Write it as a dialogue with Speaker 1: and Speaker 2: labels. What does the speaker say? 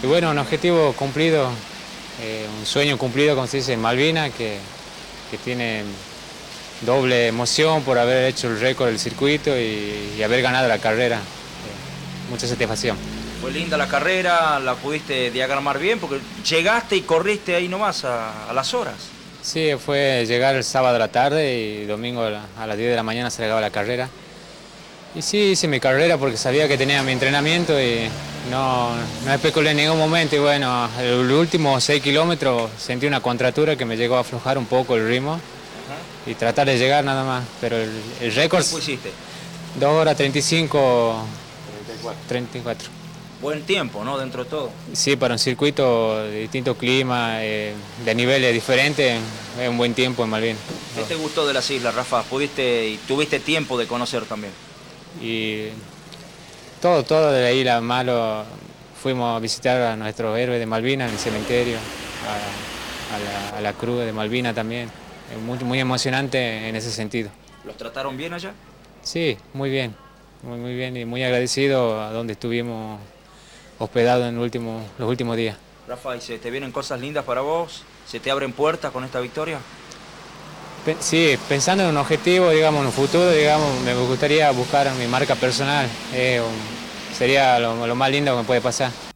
Speaker 1: Y bueno, un objetivo cumplido, un sueño cumplido, como se dice, en Malvinas, que tiene doble emoción por haber hecho el récord del circuito y haber ganado la carrera. Mucha satisfacción.
Speaker 2: Fue linda la carrera, la pudiste diagramar bien porque llegaste y corriste ahí nomás a las horas.
Speaker 1: Sí, fue llegar el sábado a la tarde y domingo a las 10 de la mañana se acababa la carrera. Y sí, hice mi carrera porque sabía que tenía mi entrenamiento y no especulé en ningún momento. Y bueno, los últimos 6 kilómetros sentí una contractura que me llegó a aflojar un poco el ritmo
Speaker 2: Ajá.
Speaker 1: y tratar de llegar nada más. Pero el
Speaker 2: ¿Qué
Speaker 1: récord,
Speaker 2: tiempo hiciste?
Speaker 1: 2 horas 35, 34.
Speaker 2: Buen tiempo, ¿no? Dentro de todo.
Speaker 1: Sí, para un circuito de distintos climas, de niveles diferentes, es un buen tiempo en Malvinas.
Speaker 2: ¿Qué te gustó de las islas, Rafa? ¿Pudiste y tuviste tiempo de conocer también?
Speaker 1: Y todo de la isla Malo, fuimos a visitar a nuestros héroes de Malvinas en el cementerio, a la cruz de Malvinas también. Es muy emocionante en ese sentido.
Speaker 2: ¿Los trataron bien allá?
Speaker 1: Sí, muy bien, muy bien y muy agradecido a donde estuvimos hospedados en los últimos días.
Speaker 2: Rafa, ¿y se te vienen cosas lindas para vos? ¿Se te abren puertas con esta victoria?
Speaker 1: Sí, pensando en un objetivo, digamos, en un futuro, digamos, me gustaría buscar mi marca personal. Sería lo más lindo que me puede pasar.